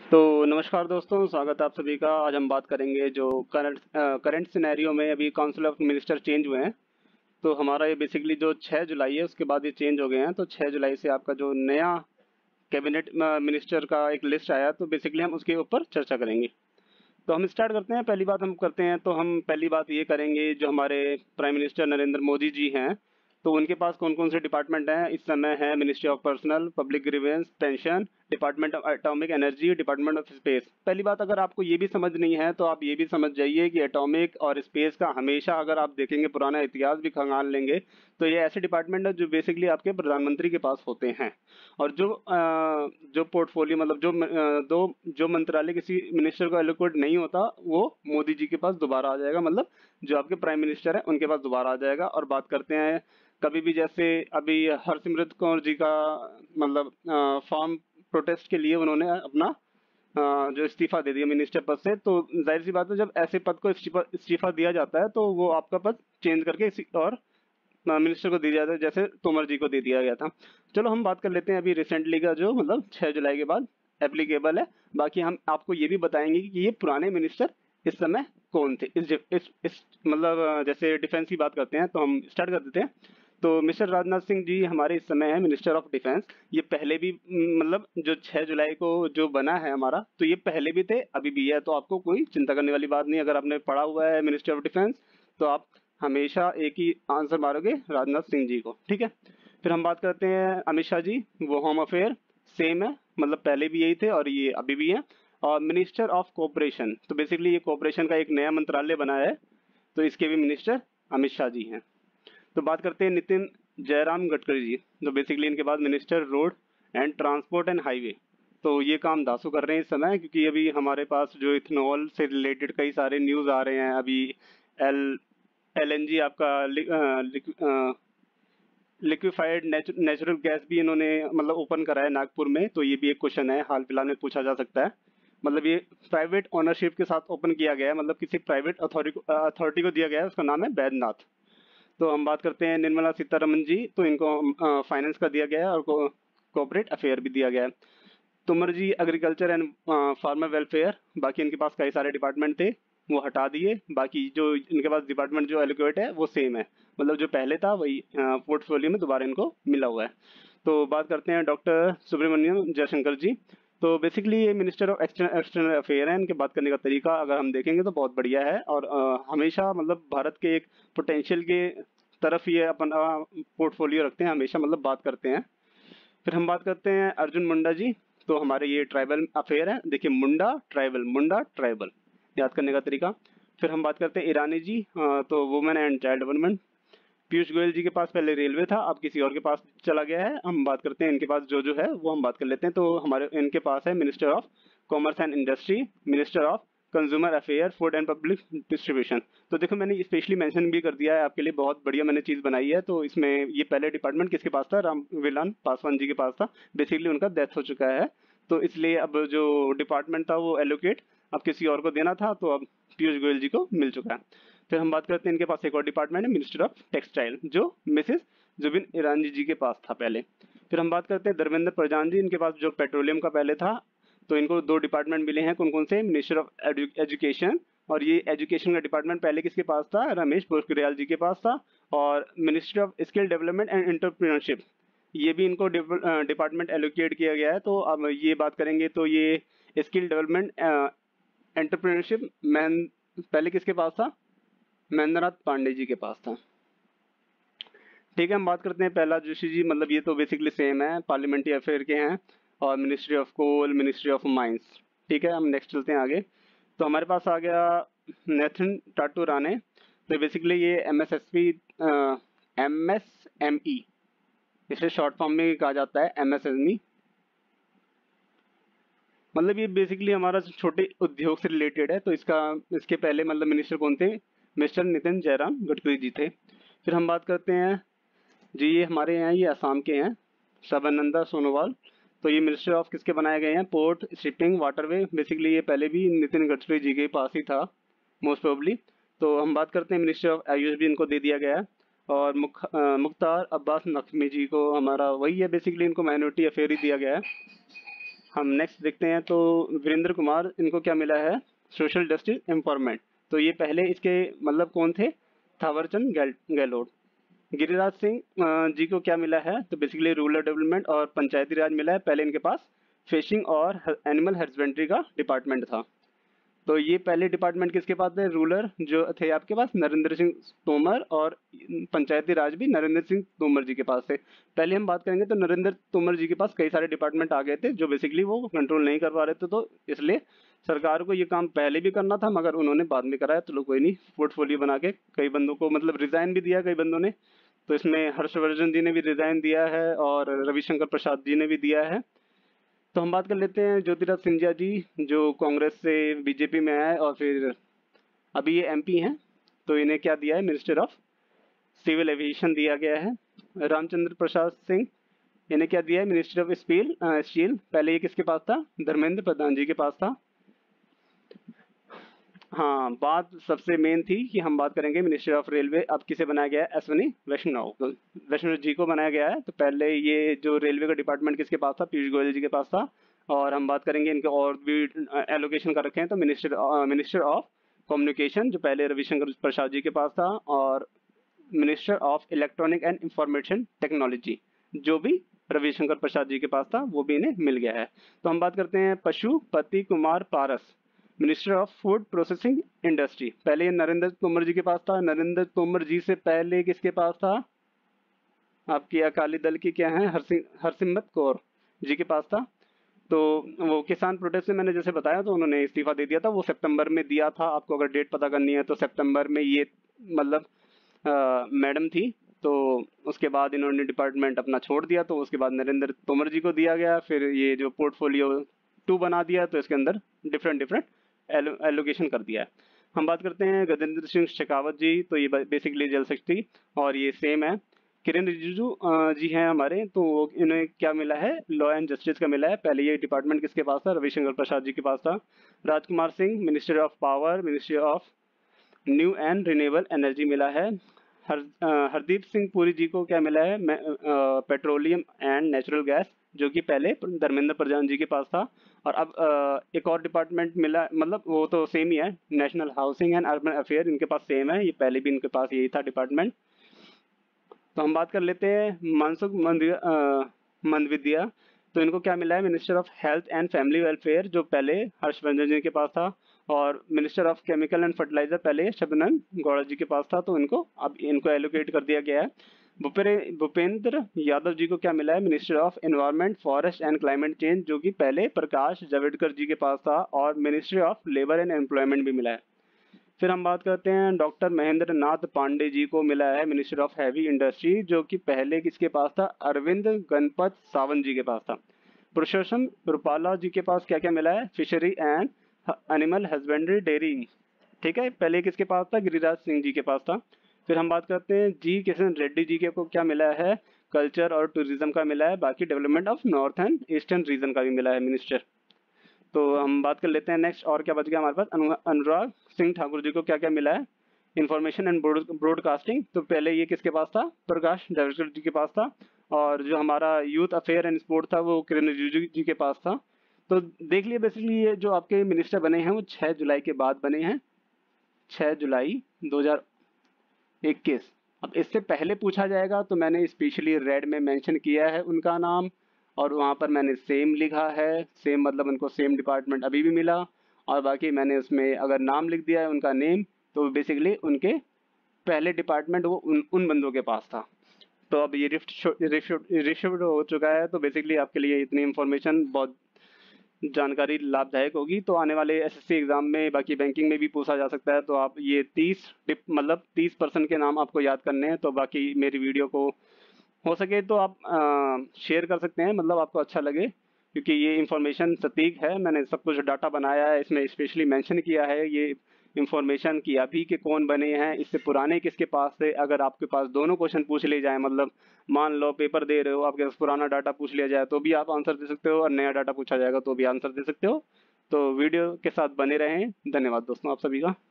तो नमस्कार दोस्तों, स्वागत है आप सभी का। आज हम बात करेंगे जो करंट सिनेरियो में अभी काउंसिल ऑफ मिनिस्टर चेंज हुए हैं। तो हमारा ये बेसिकली जो 6 जुलाई है उसके बाद ये चेंज हो गए हैं। तो 6 जुलाई से आपका जो नया कैबिनेट मिनिस्टर का एक लिस्ट आया, तो बेसिकली हम उसके ऊपर चर्चा करेंगे। तो हम स्टार्ट करते हैं। पहली बात हम करते हैं, तो हम पहली बात ये करेंगे, जो हमारे प्राइम मिनिस्टर नरेंद्र मोदी जी हैं, तो उनके पास कौन कौन से डिपार्टमेंट हैं इस समय है। Ministry of personnel, public grievance, pension, department of atomic energy, department of space. पहली बात, अगर आपको ये भी समझ नहीं है तो आप ये भी समझ जाइए कि एटॉमिक और स्पेस का हमेशा, अगर आप देखेंगे पुराना इतिहास भी खंगाल लेंगे, तो ये ऐसे डिपार्टमेंट है जो बेसिकली आपके प्रधानमंत्री के पास होते हैं। और जो पोर्टफोलियो मतलब जो मंत्रालय किसी मिनिस्टर को एलोकेट नहीं होता, वो मोदी जी के पास दोबारा आ जाएगा। मतलब जो आपके प्राइम मिनिस्टर है उनके पास दोबारा आ जाएगा। और बात करते हैं कभी भी, जैसे अभी हरसिमरत कौर जी का मतलब फॉर्म प्रोटेस्ट के लिए उन्होंने अपना जो इस्तीफा दे दिया मिनिस्टर पद से। तो जाहिर सी बात है, जब ऐसे पद को इस्तीफा दिया जाता है तो वो आपका पद चेंज करके किसी और मिनिस्टर को दिया जाता है, जैसे तोमर जी को दे दिया गया था। चलो हम बात कर लेते हैं अभी रिसेंटली का, जो मतलब 6 जुलाई के बाद एप्लीकेबल है। बाकी हम आपको ये भी बताएंगे कि ये पुराने मिनिस्टर इस समय कौन थे। इस मतलब जैसे डिफेंस की बात करते हैं तो हम स्टार्ट कर देते हैं। तो मिस्टर राजनाथ सिंह जी हमारे इस समय है मिनिस्टर ऑफ डिफेंस। ये पहले भी मतलब जो 6 जुलाई को जो बना है हमारा, तो ये पहले भी थे अभी भी है। तो आपको कोई चिंता करने वाली बात नहीं। अगर आपने पढ़ा हुआ है मिनिस्टर ऑफ डिफेंस, तो आप हमेशा एक ही आंसर मारोगे, राजनाथ सिंह जी को। ठीक है। फिर हम बात करते हैं अमित शाह जी। वो होम अफेयर सेम है, मतलब पहले भी यही थे और ये अभी भी है। और मिनिस्टर ऑफ कोऑपरेशन, तो बेसिकली ये कोऑपरेशन का एक नया मंत्रालय बना है, तो इसके भी मिनिस्टर अमित शाह जी हैं। तो बात करते हैं नितिन जयराम गडकरी जी। तो बेसिकली इनके बाद minister road and transport and highway. तो ये काम दासू कर रहे हैं इस समय, क्योंकि अभी हमारे पास जो इथेनॉल से रिलेटेड कई सारे न्यूज़ आ रहे हैं। अभी एल एलएनजी आपका लिक्विफाइड नेचुरल गैस भी इन्होंने मतलब ओपन करा है नागपुर में। तो ये भी एक क्वेश्चन है, हाल फिलहाल में पूछा जा सकता है। मतलब ये प्राइवेट ओनरशिप के साथ ओपन किया गया है, मतलब किसी प्राइवेट अथॉरिटी को दिया गया है, उसका नाम है बैद्यनाथ। तो हम बात करते हैं निर्मला सीतारमन जी। तो इनको फाइनेंस का दिया गया है और कॉर्पोरेट अफेयर भी दिया गया है। Tomar ji agriculture and farmer welfare. बाकी इनके पास कई सारे डिपार्टमेंट थे, वो हटा दिए। बाकी जो इनके पास डिपार्टमेंट जो एलोकेट है वो सेम है, मतलब जो पहले था वही पोर्टफोलियो में दोबारा इनको मिला हुआ है। तो बात करते हैं डॉक्टर सुब्रमण्यम जयशंकर जी। तो बेसिकली ये मिनिस्टर ऑफ एक्सटर्नल अफेयर है। इनके बात करने का तरीका अगर हम देखेंगे तो बहुत बढ़िया है, और हमेशा मतलब भारत के एक पोटेंशियल के तरफ ये अपना पोर्टफोलियो रखते हैं, हमेशा मतलब बात करते हैं। फिर हम बात करते हैं अर्जुन मुंडा जी। तो हमारे ये ट्राइबल अफेयर है। देखिए, मुंडा ट्राइबल, याद करने का तरीका। फिर हम बात करते हैं ईरानी जी। तो women and child development. Piyush Goyal ji के पास पहले रेलवे था, अब किसी और के पास चला गया है। हम बात करते हैं इनके पास जो है वो हम बात कर लेते हैं। तो हमारे इनके पास है minister of commerce and industry, minister of consumer affair, food and public distribution. तो देखो, मैंने स्पेशली मेंशन भी कर दिया है आपके लिए, बहुत बढ़िया मैंने चीज़ बनाई है। तो इसमें ये पहले डिपार्टमेंट किसके पास था, रामविलास पासवान जी के पास था। बेसिकली उनका डेथ हो चुका है, तो इसलिए अब जो डिपार्टमेंट था वो एलोकेट अब किसी और को देना था, तो अब पीयूष गोयल जी को मिल चुका है। फिर हम बात करते हैं इनके पास एक और डिपार्टमेंट है, मिनिस्टर ऑफ टेक्सटाइल, जो मिसेस जुबिन ईरानी जी के पास था पहले। फिर हम बात करते हैं धर्मेंद्र प्रधान जी। इनके पास जो पेट्रोलियम का पहले था, तो इनको 2 डिपार्टमेंट मिले हैं। कौन कौन से, मिनिस्टर ऑफ एजुकेशन। और ये एजुकेशन का डिपार्टमेंट पहले किसके पास था, रमेश पोखरियाल जी के पास था। और ministry of skill development and entrepreneurship, ये भी इनको डिपार्टमेंट एलोकेट किया गया है। तो अब ये बात करेंगे तो ये स्किल डेवलपमेंट एंटरप्रेन्योरशिप मैन पहले किसके पास था, महेंद्रनाथ पांडे जी के पास था। ठीक है। हम बात करते हैं प्रहलाद जोशी जी। मतलब ये तो बेसिकली सेम है, पार्लियामेंट्री अफेयर के हैं। और ministry of coal, ministry of mines. ठीक है, हम नेक्स्ट चलते हैं आगे। तो हमारे पास आ गया नेथन टाटू राणे। तो बेसिकली ये MSME, इसे शॉर्ट फॉर्म में कहा जाता है MSME। मतलब ये बेसिकली हमारा छोटे उद्योग से रिलेटेड है। तो इसके पहले मतलब मिनिस्टर कौन थे, मिस्टर नितिन जयराम गडकरी जी थे। फिर हम बात करते हैं जी, ये हमारे यहाँ ये असम के हैं, सर्बानंद सोनोवाल। तो ये मिनिस्टर ऑफ किसके बनाए गए हैं, पोर्ट, शिपिंग, वाटरवे। बेसिकली ये पहले भी नितिन गडकरी जी के पास ही था मोस्ट प्रोबली। तो हम बात करते हैं मिनिस्टर ऑफ आयुष भी इनको दे दिया गया है। और मुख्तार अब्बास नकवी जी को हमारा वही है, बेसिकली इनको माइनॉरिटी अफेयर ही दिया गया है। हम नेक्स्ट देखते हैं तो वीरेंद्र कुमार, इनको क्या मिला है, सोशल जस्टिस एम्पावरमेंट। तो ये पहले इसके मतलब कौन थे, थावरचंद गहलोत। गिरिराज सिंह जी को क्या मिला है, तो बेसिकली रूरल डेवलपमेंट और पंचायती राज मिला है। पहले इनके पास फिशिंग और एनिमल हस्बेंड्री का डिपार्टमेंट था। तो ये पहले डिपार्टमेंट किसके पास थे, रूलर जो थे आपके पास नरेंद्र सिंह तोमर, और पंचायती राज भी नरेंद्र सिंह तोमर जी के पास थे। पहले हम बात करेंगे तो नरेंद्र तोमर जी के पास कई सारे डिपार्टमेंट आ गए थे जो बेसिकली वो कंट्रोल नहीं कर पा रहे थे, तो इसलिए सरकार को ये काम पहले भी करना था, मगर उन्होंने बाद में कराया। तो लोग कोई नहीं, पोर्टफोलियो बना के कई बंदों को मतलब रिजाइन भी दिया कई बंदों ने। तो इसमें हर्षवर्धन जी ने भी रिजाइन दिया है और रविशंकर प्रसाद जी ने भी दिया है। तो हम बात कर लेते हैं ज्योतिरादित्य सिंधिया जी, जो कांग्रेस से बीजेपी में आए और फिर अभी ये एमपी हैं। तो इन्हें क्या दिया है, मिनिस्टर ऑफ सिविल एविएशन दिया गया है। रामचंद्र प्रसाद सिंह, इन्हें क्या दिया है, मिनिस्टर ऑफ स्टील। पहले ये किसके पास था, धर्मेंद्र प्रधान जी के पास था। हाँ, बात सबसे मेन थी कि हम बात करेंगे मिनिस्टर ऑफ रेलवे अब किसे बनाया गया है, अश्विनी वैष्णव। तो वैष्णव जी को बनाया गया है। तो पहले ये जो रेलवे का डिपार्टमेंट किसके पास था, पीयूष गोयल जी के पास था। और हम बात करेंगे इनके और भी एलोकेशन कर रखे हैं। तो मिनिस्टर ऑफ कम्युनिकेशन जो पहले रविशंकर प्रसाद जी के पास था, और minister of electronic and information technology जो भी रविशंकर प्रसाद जी के पास था, वो भी इन्हें मिल गया है। तो हम बात करते हैं Pashupati Kumar Paras, minister of food processing industry. पहले ये नरेंद्र तोमर जी के पास था। नरेंद्र तोमर जी से पहले किसके पास था, आपकी अकाली दल की क्या है, हरसिमरत कौर जी के पास था। तो वो किसान प्रोटेस्ट से मैंने जैसे बताया, तो उन्होंने इस्तीफा दे दिया था। वो सितंबर में दिया था। आपको अगर डेट पता करनी है तो सितंबर में ये मतलब मैडम थी। तो उसके बाद इन्होंने डिपार्टमेंट अपना छोड़ दिया। तो उसके बाद नरेंद्र तोमर जी को दिया गया। फिर ये जो पोर्टफोलियो 2 बना दिया, तो इसके अंदर डिफरेंट एलोकेशन कर दिया है। हम बात करते हैं गजेंद्र सिंह शेखावत जी। तो ये बेसिकली जल शक्ति और ये सेम है। किरेन रिजिजू जी हैं हमारे, तो इन्हें क्या मिला है, लॉ एंड जस्टिस का मिला है। पहले ये डिपार्टमेंट किसके पास था, रविशंकर प्रसाद जी के पास था। Rajkumar Singh, minister of power, ministry of new and renewable energy मिला है। हरदीप सिंह पुरी जी को क्या मिला है, पेट्रोलियम एंड नेचुरल गैस, जो कि पहले धर्मेंद्र प्रधान जी के पास था। और अब एक और डिपार्टमेंट मिला, मतलब वो तो सेम ही है, national housing and urban affair, इनके पास सेम है। ये पहले भी इनके पास यही था डिपार्टमेंट। तो हम बात कर लेते हैं मनसुख मंदविद्या। तो इनको क्या मिला है, minister of health and family welfare, जो पहले हर्षवर्धन जी के पास था। और minister of chemical and fertiliser पहले शबनम गौड़ा जी के पास था। तो इनको एलोकेट कर दिया गया है। भूपेंद्र यादव जी को क्या मिला है, minister of environment, forest and climate change, जो कि पहले प्रकाश जावड़ेकर जी के पास था। और ministry of labour and employment भी मिला है। फिर हम बात करते हैं डॉक्टर महेंद्र नाथ पांडे जी को मिला है मिनिस्टर ऑफ हैवी इंडस्ट्री, जो कि पहले किसके पास था, अरविंद गणपत सावंत जी के पास था। पुरुषोत्तम रुपाला जी के पास क्या क्या मिला है, fishery and animal husbandry dairying. ठीक है, पहले किसके पास था, गिरिराज सिंह जी के पास था। फिर हम बात करते हैं जी किशन रेड्डी जी के को क्या मिला है, कल्चर और टूरिज्म का मिला है। बाकी development of north and eastern region का भी मिला है मिनिस्टर। तो हम बात कर लेते हैं नेक्स्ट, और क्या बच गया हमारे पास, अनुराग सिंह ठाकुर जी को क्या क्या मिला है, इंफॉर्मेशन एंड ब्रॉडकास्टिंग। तो पहले ये किसके पास था, प्रकाश जावड़ेकर जी के पास था। और जो हमारा यूथ अफेयर एंड स्पोर्ट था, वो किरण रिजिजू जी के पास था। तो देख लिए बेसिकली ये जो आपके मिनिस्टर बने हैं वो 6 जुलाई के बाद बने हैं, 6 जुलाई 2021। अब इससे पहले पूछा जाएगा तो मैंने स्पेशली रेड में मेंशन किया है उनका नाम, और वहाँ पर मैंने सेम लिखा है। सेम मतलब उनको सेम डिपार्टमेंट अभी भी मिला। और बाकी मैंने उसमें अगर नाम लिख दिया है उनका नेम, तो बेसिकली उनके पहले डिपार्टमेंट वो उन बंदों के पास था। तो अब ये रिशिफ्ट हो चुका है। तो बेसिकली आपके लिए इतनी इन्फॉर्मेशन बहुत जानकारी लाभदायक होगी। तो आने वाले एसएससी एग्जाम में, बाकी बैंकिंग में भी पूछा जा सकता है। तो आप ये 30% के नाम आपको याद करने हैं। तो बाकी मेरी वीडियो को हो सके तो आप शेयर कर सकते हैं, मतलब आपको अच्छा लगे, क्योंकि ये इंफॉर्मेशन सटीक है। मैंने सब कुछ डाटा बनाया है, इसमें स्पेशली मेंशन किया है ये इंफॉर्मेशन कि अभी के कौन बने हैं, इससे पुराने किसके पास थे। अगर आपके पास दोनों क्वेश्चन पूछ लिए जाए, मतलब मान लो पेपर दे रहे हो, आपके पास पुराना डाटा पूछ लिया जाए तो भी आप आंसर दे सकते हो, और नया डाटा पूछा जाएगा तो भी आंसर दे सकते हो। तो वीडियो के साथ बने रहें। धन्यवाद दोस्तों आप सभी का।